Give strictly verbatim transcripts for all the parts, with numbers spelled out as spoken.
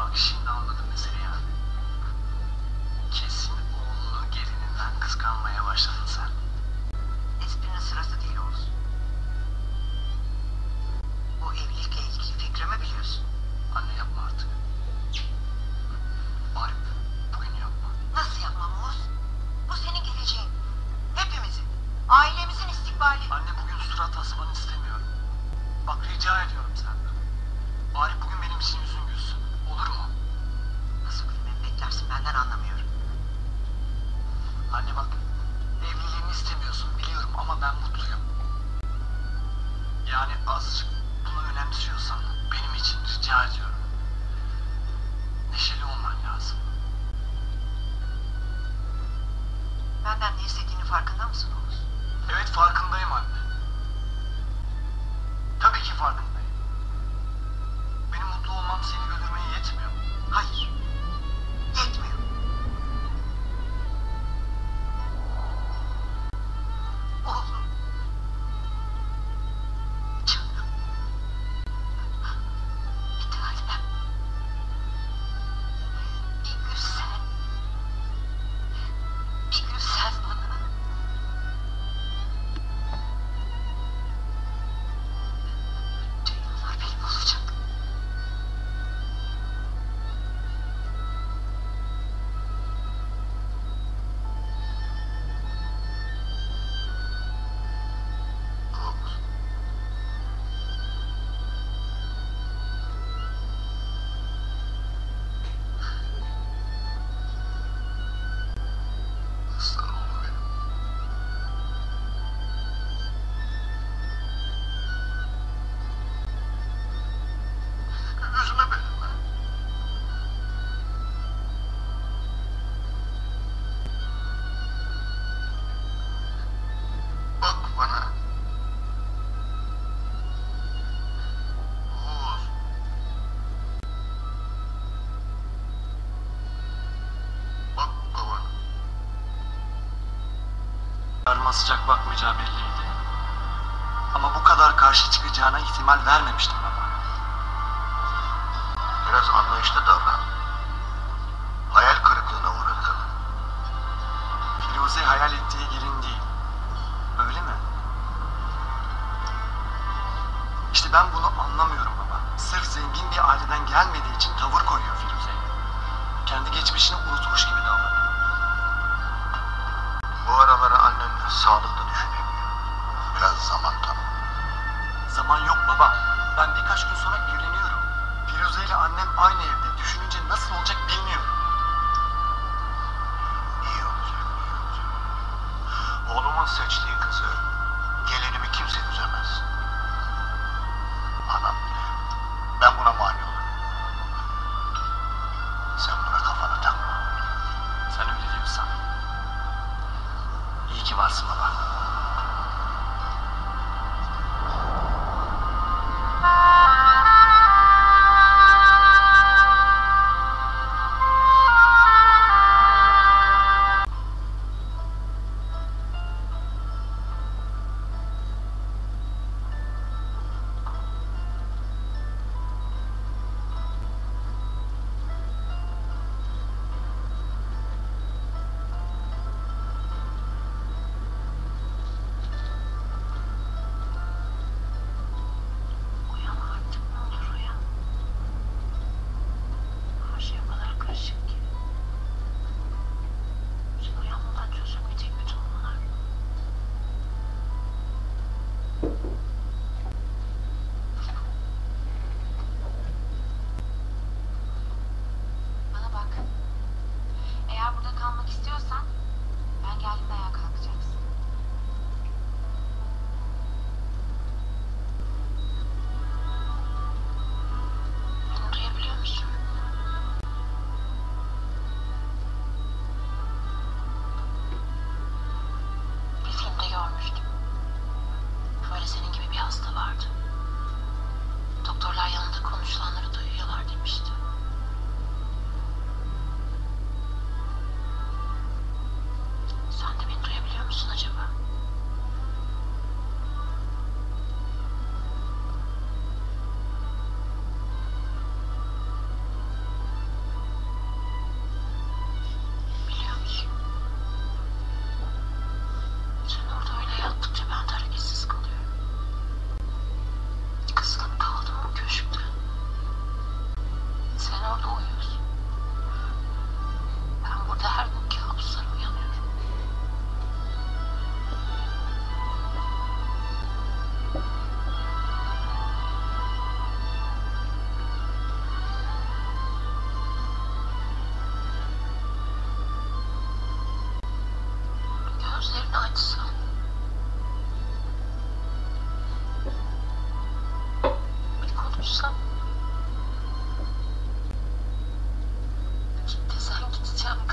Bak şimdi anladım meseleyi abi. Kesin oğlunu gelininden kıskanmaya başladın sen. Esprinin sırası değil Oğuz. Bu evlilikle ilgili fikrimi biliyorsun. Anne yapma artık. Bari bugün yapma. Nasıl yapmam Oğuz? Bu senin geleceğin. Hepimizin. Ailemizin istikbali. Anne bugün surat asmanı istemiyorum. Bak rica ediyorum senden. Bari bugün benim için yüzün gülsün. Olur mu? Nasıl gülmemi beklersin benden anlamıyorum. Anne bak, evliliğimi istemiyorsun biliyorum ama ben mutluyum. Yani azıcık bunu önemsiyorsan benim için rica ediyorum. Neşeli olman lazım. Benden ne istediğini farkında mısın Oğuz? Evet farkındayım anne. Tabii ki farkındayım. Benim mutlu olmam seni güldürmeye yetmiyor mu? Hayır. Yetmiyor. Oğlum. Canım. Bir tanem. Bir gülsen. Bir gülsen bana. Dünyalar benim olacak. Oğuz. Aslan oğlum benim. Üzme beni be. Bak bana. Oğuz. Bak bana. Yardıma sıcak bakmayacağı belliydi. Ama bu kadar karşı çıkacağına ihtimal vermemiştim baba. Biraz anlayışlı davran. Hayal kırıklığına uğradı kadın. Firuze hayal ettiği gelin değil. Öyle mi? İşte ben bunu anlamıyorum baba. Sırf zengin bir aileden gelmediği için tavır koyuyor Firuze'ye. Kendi geçmişini unutmuş gibi davranıyor. Bu aralara annen sağlıklı düşünemiyor. Biraz zaman tanı. Zaman yok baba. Ben birkaç gün sonra evleniyorum. Firuze ile annem aynı evde. Düşününce nasıl olacak bilmiyorum. İyi olacak, iyi olacak. Oğlumun seçtiği kızı, gelinimi kimse üzemez. Anam bile. Ben buna mani olurum. Sen buna kafanı takma. Sen öyle diyorsan. İyi ki varsın baba.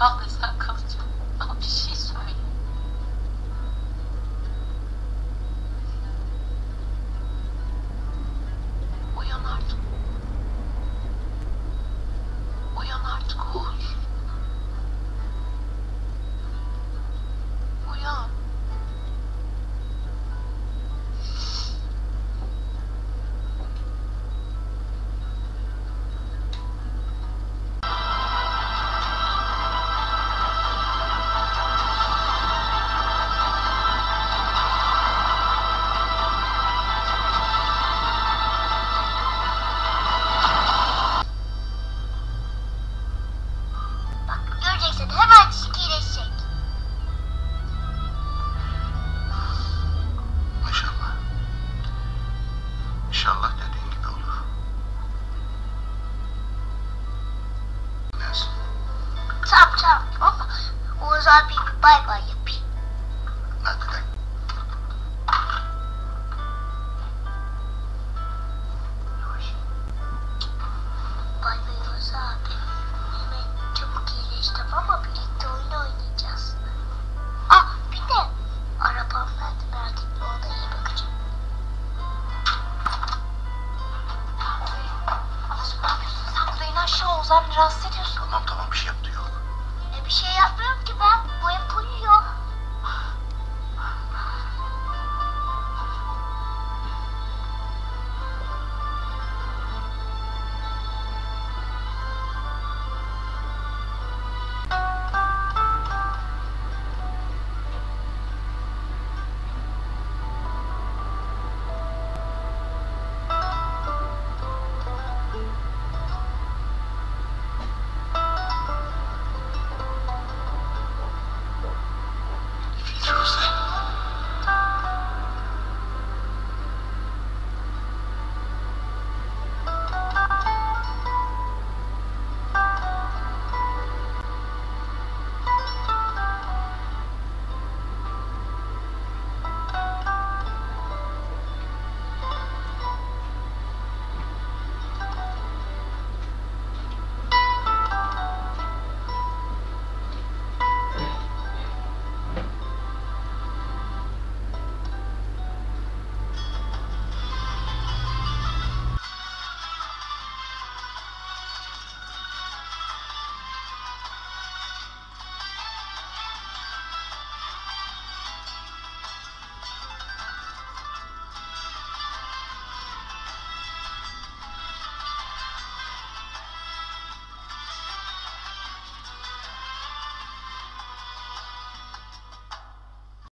kal desen kalacağım. Ama bir şey söyle. Uyan artık. Uyan artık Uğur. Uyan. Bak göreceksin hemen iyileşecek. İnşallah. İnşallah dediğin gibi olur. Neyse. Tamam tamam ama Oğuz abi bay bay yapayım. Hadi gel. Yavaş. Bay bay Oğuz abi. Hemen çabuk iyileş tamam mı? Birlikte oyun oynayacağız. Ah bir de arabam vardı merak etme ona iyi bakacağım. Aşkım ne yapıyorsun? Sen burada in aşağı Oğuz abini rahatsız ediyorsun. Tamam tamam bir şey yaptı yok. E bir şey yapmıyorum ki ben. Bu hep uyuyor.